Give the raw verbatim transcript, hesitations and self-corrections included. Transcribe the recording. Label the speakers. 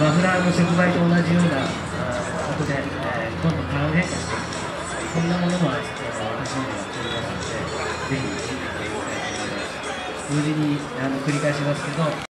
Speaker 1: マフラーの触媒と同じようなことで、えー、どんどんカラー変化していく、そんなものも、えー、私の方でやっておりますので、ぜひ見ていただきたいと思います。同時にあの繰り返しますけど